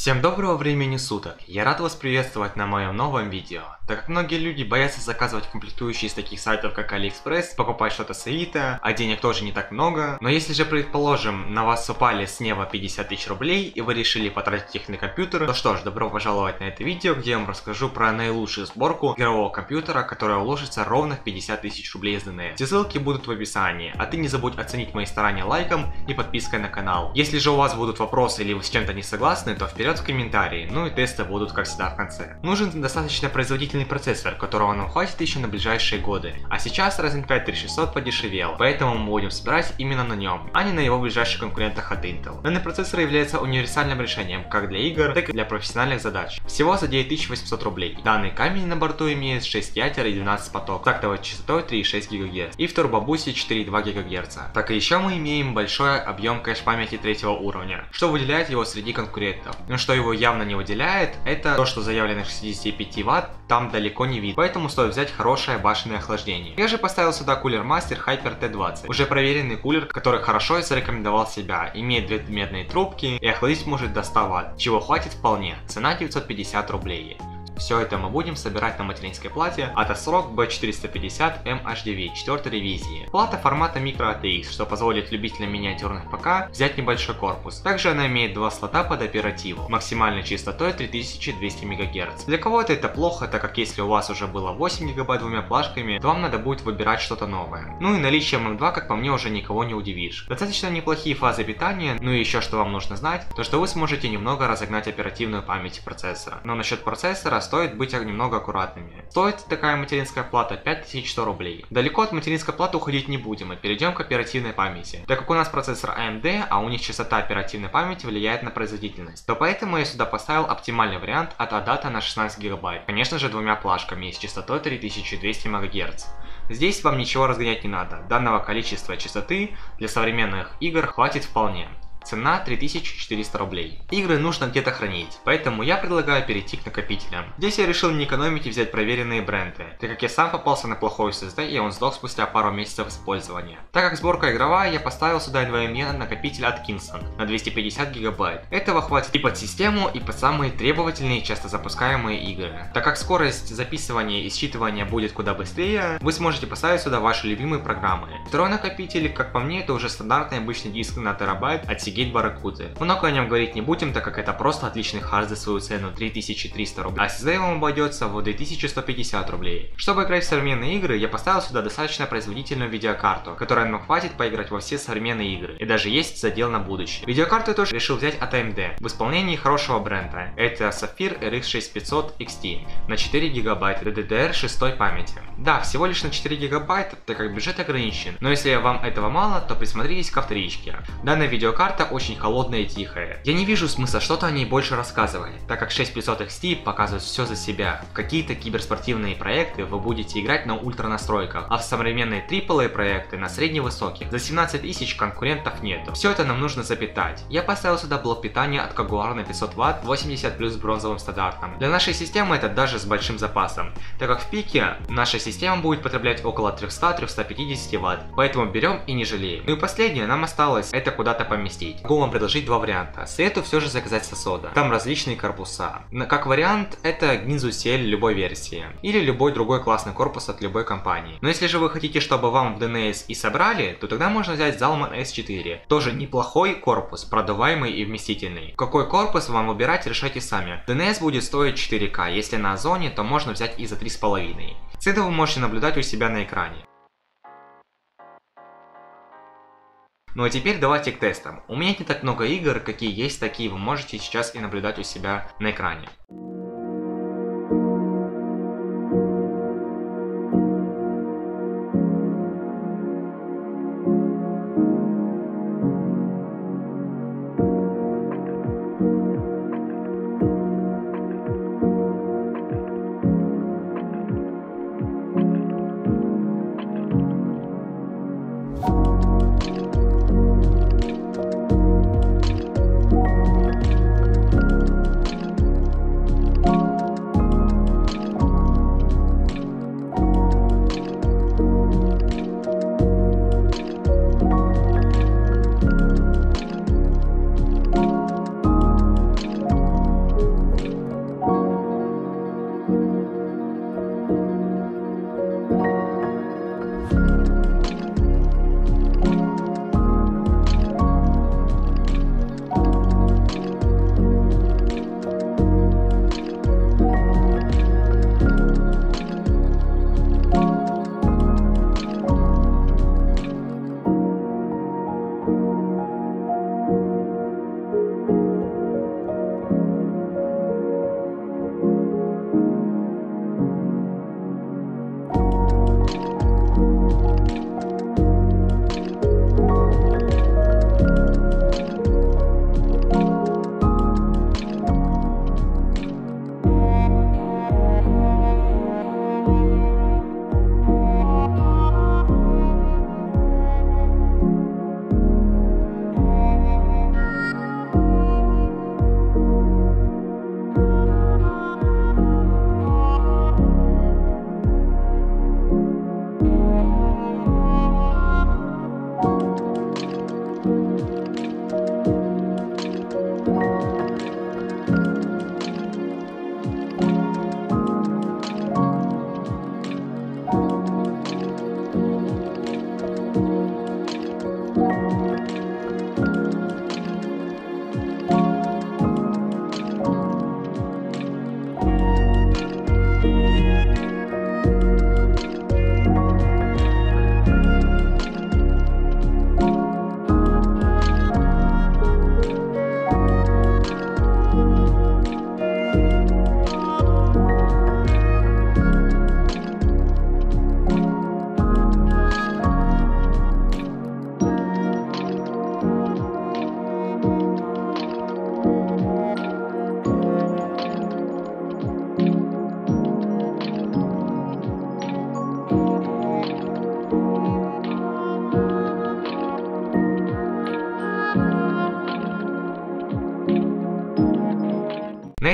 Всем доброго времени суток, я рад вас приветствовать на моем новом видео. Так как многие люди боятся заказывать комплектующие из таких сайтов как AliExpress, покупать что-то с Авито, а денег тоже не так много. Но если же, предположим, на вас упали с неба 50 тысяч рублей и вы решили потратить их на компьютер, то что ж, добро пожаловать на это видео, где я вам расскажу про наилучшую сборку игрового компьютера, которая уложится ровно в 50 тысяч рублей с DNS. Все ссылки будут в описании, а ты не забудь оценить мои старания лайком и подпиской на канал. Если же у вас будут вопросы или вы с чем-то не согласны, то вперед в комментарии, ну и тесты будут как всегда в конце. Нужен достаточно производительный процессор, которого нам хватит еще на ближайшие годы. А сейчас Ryzen 5 3600 подешевел, поэтому мы будем собирать именно на нем, а не на его ближайших конкурентах от Intel. Данный процессор является универсальным решением как для игр, так и для профессиональных задач. Всего за 9800 рублей. Данный камень на борту имеет 6 ядер и 12 потоков, с тактовой частотой 3,6 ГГц и в турбобусе 4,2 ГГц. Так и еще мы имеем большой объем кэш-памяти третьего уровня, что выделяет его среди конкурентов. Но что его явно не выделяет, это то, что заявленных 65 Вт там далеко не видно, поэтому стоит взять хорошее башенное охлаждение. Я же поставил сюда кулер Master Hyper T20, уже проверенный кулер, который хорошо зарекомендовал себя, имеет две медные трубки и охладить может до 100 Вт, чего хватит вполне, цена 950 рублей. Все это мы будем собирать на материнской плате от ASRock B450 MHDV 4 ревизии. Плата формата Micro ATX, что позволит любителям миниатюрных ПК взять небольшой корпус. Также она имеет два слота под оперативу, максимальной частотой 3200 МГц. Для кого-то это плохо, так как если у вас уже было 8 ГБ двумя плашками, то вам надо будет выбирать что-то новое. Ну и наличием M2, как по мне, уже никого не удивишь. Достаточно неплохие фазы питания, ну и еще что вам нужно знать, то что вы сможете немного разогнать оперативную память процессора. Но насчет процессора стоит быть немного аккуратными. Стоит такая материнская плата 5100 рублей. Далеко от материнской платы уходить не будем и перейдем к оперативной памяти. Так как у нас процессор AMD, а у них частота оперативной памяти влияет на производительность, то поэтому я сюда поставил оптимальный вариант от ADATA на 16 ГБ. Конечно же, двумя плашками и с частотой 3200 МГц. Здесь вам ничего разгонять не надо. Данного количества частоты для современных игр хватит вполне. Цена 3400 рублей. Игры нужно где-то хранить, поэтому я предлагаю перейти к накопителям. Здесь я решил не экономить и взять проверенные бренды, так как я сам попался на плохой SSD и он сдох спустя пару месяцев использования. Так как сборка игровая, я поставил сюда NVMe накопитель от Kingston на 250 ГБ. Этого хватит и под систему, и под самые требовательные и часто запускаемые игры. Так как скорость записывания и считывания будет куда быстрее, вы сможете поставить сюда ваши любимые программы. Второй накопитель, как по мне, это уже стандартный обычный диск на терабайт от Seagate Barracuda. Много о нем говорить не будем, так как это просто отличный хард за свою цену 3300 рублей, а SSD вам обойдется в 2150 рублей. Чтобы играть в современные игры, я поставил сюда достаточно производительную видеокарту, которая нам хватит поиграть во все современные игры, и даже есть задел на будущее. Видеокарту я тоже решил взять от AMD, в исполнении хорошего бренда. Это Sapphire RX 6500 XT на 4 ГБ DDR6 памяти. Да, всего лишь на 4 ГБ, так как бюджет ограничен, но если вам этого мало, то присмотритесь ко вторичке. Данная видеокарта очень холодная и тихая. Я не вижу смысла что-то о ней больше рассказывать, так как 6500 XT показывает все за себя. В какие-то киберспортивные проекты вы будете играть на ультра настройках, а в современные AAA проекты на средневысоких. За 17 тысяч конкурентов нету. Все это нам нужно запитать. Я поставил сюда блок питания от Jaguar на 500 Вт 80 плюс бронзовым стандартом. Для нашей системы это даже с большим запасом, так как в пике наша система будет потреблять около 300-350 Вт, поэтому берем и не жалеем. Ну и последнее нам осталось это куда-то поместить. Могу вам предложить два варианта. Советую все же заказать Сосода. Там различные корпуса. Как вариант, это Ginzu CL любой версии. Или любой другой классный корпус от любой компании. Но если же вы хотите, чтобы вам в DNS и собрали, то тогда можно взять Zalman S4. Тоже неплохой корпус, продуваемый и вместительный. Какой корпус вам выбирать, решайте сами. DNS будет стоить 4К. Если на Озоне, то можно взять и за 3,5. Цены вы можете наблюдать у себя на экране. Ну а теперь давайте к тестам. У меня не так много игр, какие есть, такие вы можете сейчас и наблюдать у себя на экране.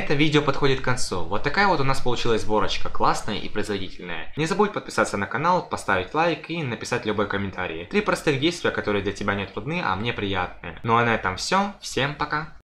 этом видео подходит к концу. Вот такая вот у нас получилась сборочка, классная и производительная. Не забудь подписаться на канал, поставить лайк и написать любой комментарий. 3 простых действия, которые для тебя не трудны, а мне приятны. Ну а на этом все. Всем пока.